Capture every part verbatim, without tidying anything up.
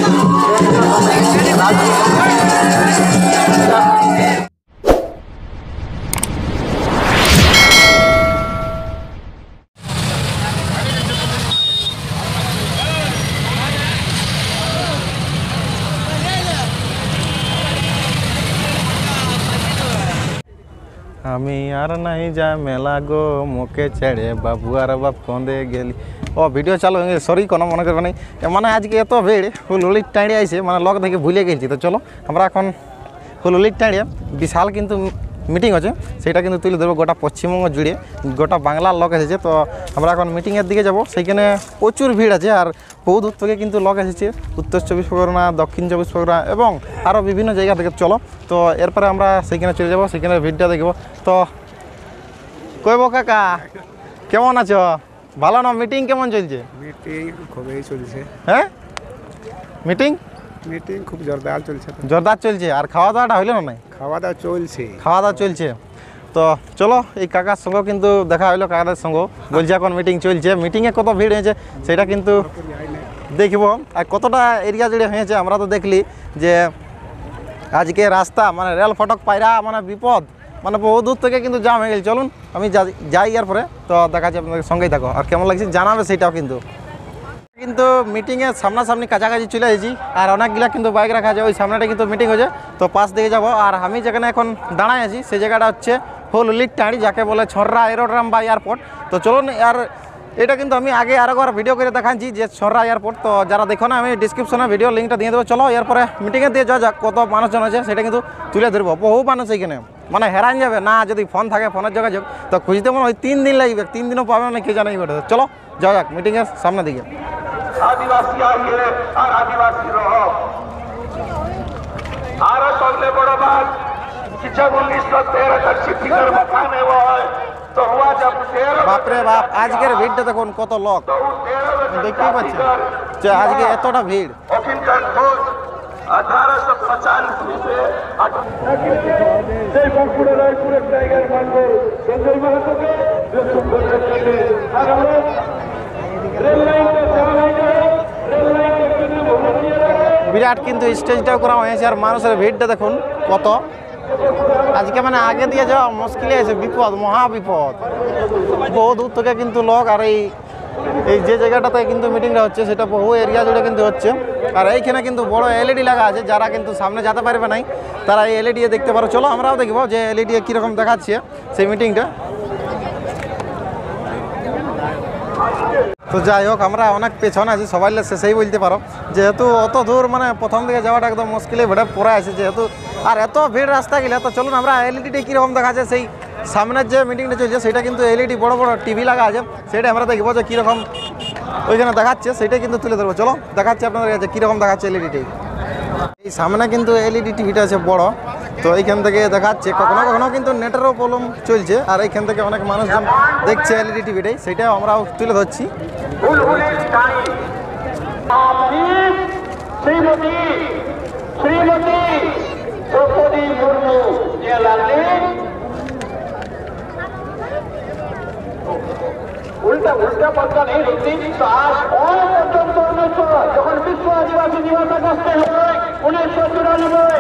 আমি আর নাই যা মেলা গো মুখে ছেড়ে বাবু আর বাপ কন্দে গেলি ও ভিডিও চালু সরি কোনো মনে করবে নাই মানে আজকে এত ভিড় হুলহুলির টাঁড়িয়ে আইসে মানে লগ দেখে ভুলে গেছি তো চলো আমরা এখন হুলহুলির টাঁড়িয়ে বিশাল কিন্তু মিটিং আছে সেটা কিন্তু তুলে ধরবো গোটা পশ্চিমবঙ্গ জুড়ে গোটা বাংলার লোক এসেছে তো আমরা এখন মিটিংয়ের দিকে যাব সেইখানে প্রচুর ভিড় আছে আর বহু দূর থেকে কিন্তু লোক এসেছে উত্তর চব্বিশ পরগনা দক্ষিণ চব্বিশ পরগনা এবং আরও বিভিন্ন জায়গা থেকে চলো তো এরপরে আমরা সেইখানে চলে যাব সেইখানে ভিড়টা দেখব তো কইব কাকা কেমন আছো ভালো না মিটিং কেমন চলছে মিটিং খুবই চলছে হ্যাঁ মিটিং মিটিং খুব জোরদার চলছে জোরদার চলছে আর খাওয়া দাওয়াটা হইলো না নাই খাওয়া দাওয়া চলছে খাওয়া দাওয়া চলছে তো চলো এই কাকার সঙ্গে কিন্তু দেখা হইলো কাকাদের সঙ্গে বলছে এখন মিটিং চলছে মিটিংয়ে কত ভিড় হয়েছে সেটা কিন্তু দেখব আর কতটা এরিয়া জুড়ে হয়েছে আমরা তো দেখলি যে আজকে রাস্তা মানে রেল ফটক পায়রা মানে বিপদ মানে বহু দূর থেকে কিন্তু জাম হয়ে গেছে চলুন আমি যাই ইয়ার পরে তো দেখা যাচ্ছে আপনাদের সঙ্গেই থাকো আর কেমন লাগছে জানাবে সেটাও কিন্তু কিন্তু মিটিংয়ে সামনাসামনি কাছাকাছি চলে এসেছি আর অনেকগুলা কিন্তু বাইক রাখা আছে ওই সামনেটা কিন্তু মিটিং হয়েছে তো পাশ দিকে যাব আর আমি যেখানে এখন দাঁড়ায় আছি সেই জায়গাটা হচ্ছে হুলহুলির টাঁড়ি যাকে বলে ছররা এরোড্রাম বা এয়ারপোর্ট তো চলুন আর এটা কিন্তু আমি আগে আরও একবার ভিডিও করে দেখাচ্ছি যে ছররা এয়ারপোর্ট তো যারা দেখো না আমি ডিসক্রিপশনে ভিডিও লিঙ্কটা দিয়ে দেবো চলো এরপরে মিটিংয়ে দিয়ে যাওয়া যাক কত মানুষজন আছে সেটা কিন্তু তুলে ধরবো বহু মানুষ এইখানে মানে হেরান যাবে না যদি ফোন থাকে ফোনের যোগাযোগ তো খুঁজতে মনে হয় তিন দিন লাগবে তিন দিনও পাবে না কে জানাই বেটা চলো যাওয়া যাক মিটিংয়ের সামনের দিকে आदिवासी आइए और आदिवासी रहो और सबसे बड़ा बात कि जब उन्नीस सौ तेरह तक चिट्ठीकर मकान वो है तो हुआ जब तेरह बाप रे बाप আজকের ভিড়টা দেখুন কত লোক দেখতেই পাচ্ছেন যে আজকে এতটা ভিড় अठारह सौ पचानवे से बांकुड़ा रायपुर टाइगर मानव संजय महतो के जो सुंदर करके और हम लोग रेल लाइन का चाल है रेल लाइन के कितने बहुत বিরাট কিন্তু স্টেজটাও করা হয়েছে আর মানুষের ভিড়টা দেখুন কত আজকে মানে আগে দিয়ে যাওয়া মুশকিলে আছে বিপদ মহা বিপদ বহু দূর থেকে কিন্তু লোক আর এই এই যে জায়গাটাতে কিন্তু মিটিংটা হচ্ছে সেটা বহু এরিয়া জুড়ে কিন্তু হচ্ছে আর এইখানে কিন্তু বড় এলইডি লাগা আছে যারা কিন্তু সামনে যেতে পারবে নাই তারা এই এলইডি দেখতে পারো চলো আমরাও দেখবো যে এলইডি কীরকম দেখাচ্ছে সেই মিটিংটা তো যাই হোক আমরা অনেক পেছনে আছি সবাই শেষেই বলতে পারো যেহেতু অত দূর মানে প্রথম দিকে যাওয়াটা একদম মুশকিলে ভিড়ে পড়ে আছে যেহেতু আর এত ভিড় রাস্তা গেলে তো চলুন আমরা এলইডিটা কীরকম দেখাচ্ছে সেই সামনের যে মিটিংটা চলছে সেটা কিন্তু এলইডি বড় বড় টিভি লাগা আছে সেটা আমরা দেখবো যে কীরকম ওইখানে দেখাচ্ছে সেটাই কিন্তু তুলে ধরবো চলো দেখাচ্ছে আপনাদের কাছে কীরকম দেখাচ্ছে এলইডিটি এই সামনে কিন্তু এলইডি টিভিটা আছে বড় তো এইখান থেকে দেখাচ্ছে কখনো কখনো কিন্তু নেটেরও প্রবলেম চলছে আর এইখান থেকে অনেক মানুষজন দেখছে এলইডি টিভিটাই সেটাও আমরাও তুলে ধরছি শ্রীমতী শ্রীমতী দ্রৌপদী মুর্মু উল্টা উল্টা পাল্টা নেই হচ্ছে তো আজ পর্যন্ত উনিশশো যখন বিশ্ব আদিবাসী দিবস আগস্টে হবে উনিশশো চুরানব্বই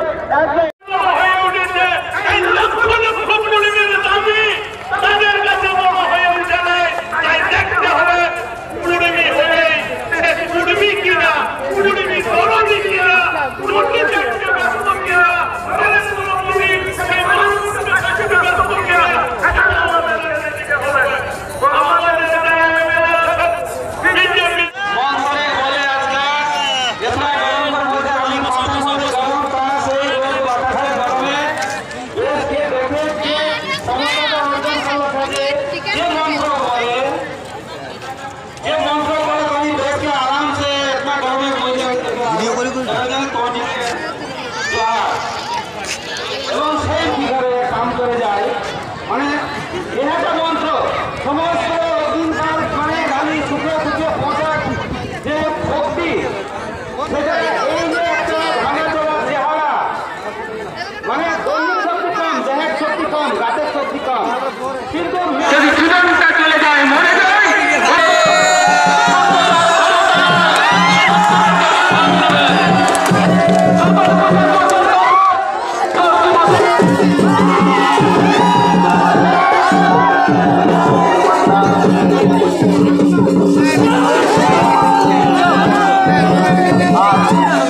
যদি জীবনটা চলে যায় মরে যায়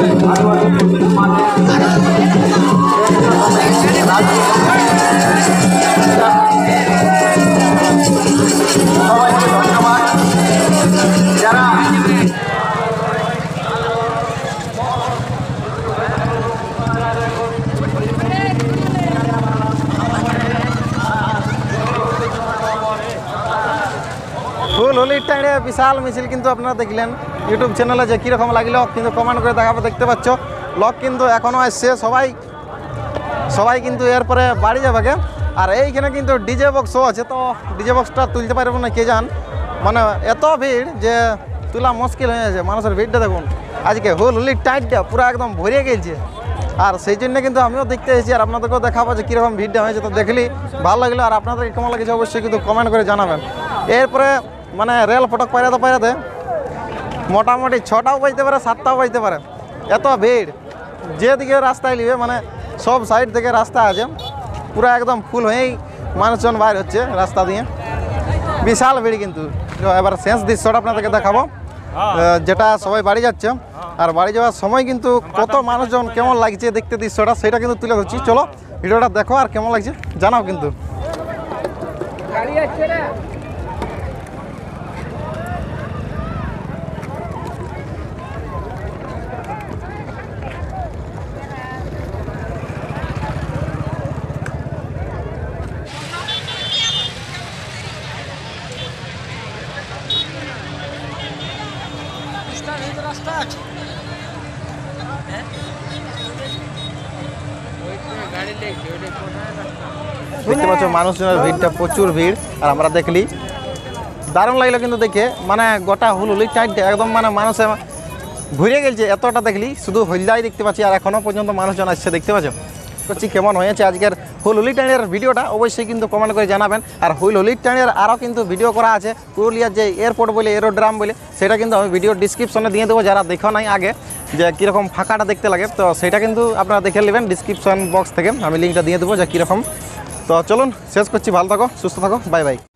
সবাইকে ধন্যবাদ যারা ফুল হোলির টাইমে বিশাল মিছিল কিন্তু আপনারা দেখলেন ইউটিউব চ্যানেলে যে কীরকম লাগলো কিন্তু কমেন্ট করে দেখাবো, দেখতে পাচ্ছ লোক কিন্তু এখনও আসছে, সবাই সবাই কিন্তু এরপরে বাড়ি যাবে গে। আর এইখানে কিন্তু ডিজে বক্সও আছে, তো ডিজে বক্সটা তুলতে পারবো না কে জান, মানে এত ভিড় যে তোলা মুশকিল হয়ে যাচ্ছে। মানুষের ভিড়টা দেখুন আজকে হুল হুলির টাইটটা পুরো একদম ভরিয়ে গেছে, আর সেই জন্য কিন্তু আমিও দেখতে এসেছি আর আপনাদেরকেও দেখাবো যে কীরকম ভিড়টা হয়েছে। তো দেখলি ভালো লাগলো, আর আপনাদের কেমন লাগছে অবশ্যই কিন্তু কমেন্ট করে জানাবেন। এরপরে মানে রেল ফটক পাইরাতে পাইরাতে মোটামুটি ছটাও বাজতে পারে, সাতটাও বাজতে পারে, এত ভিড়। যেদিকে রাস্তায় নিবে মানে সব সাইড থেকে রাস্তা আছে, পুরো একদম ফুল হয়েই মানুষজন বাইর হচ্ছে রাস্তা দিয়ে, বিশাল ভিড়। কিন্তু এবার শেষ দৃশ্যটা আপনাদেরকে দেখাবো, যেটা সবাই বাড়ি যাচ্ছে, আর বাড়ি যাওয়ার সময় কিন্তু কত মানুষজন কেমন লাগছে দেখতে দৃশ্যটা, সেটা কিন্তু তুলে ধরছি। চলো ভিডিওটা দেখো আর কেমন লাগছে জানাও কিন্তু। দেখতে পাচ্ছ মানুষজনের ভিড়টা প্রচুর ভিড়, আর আমরা দেখলি দারুণ লাগলো কিন্তু দেখে, মানে গোটা হুলহুলি টাইট একদম মানে মানুষে ঘুরে গেছে এতটা দেখলি, শুধু হলদাই দেখতে পাচ্ছি আর এখনও পর্যন্ত মানুষজন আসছে। দেখতে পাচ্ছ করছি কেমন হয়েছে আজকের হুলহুলি টাইনের ভিডিওটা, অবশ্যই কিন্তু কমেন্ট করে জানাবেন। আর হুলহুলি টাইনের আরও কিন্তু ভিডিও করা আছে পুরুলিয়ার যে এয়ারপোর্ট বলে এরোড্রাম বলে, সেটা কিন্তু আমি ভিডিও ডিসক্রিপশনে দিয়ে দেবো, যারা দেখো নাই আগে যে কীরকম ফাঁকাটা দেখতে লাগে, তো সেটা কিন্তু আপনারা দেখে নেবেন ডিসক্রিপশন বক্স থেকে, আমি লিঙ্কটা দিয়ে দেবো যে কীরকম। তো চলুন শেষ করছি, ভালো থাকো, সুস্থ থাকো, বাই বাই।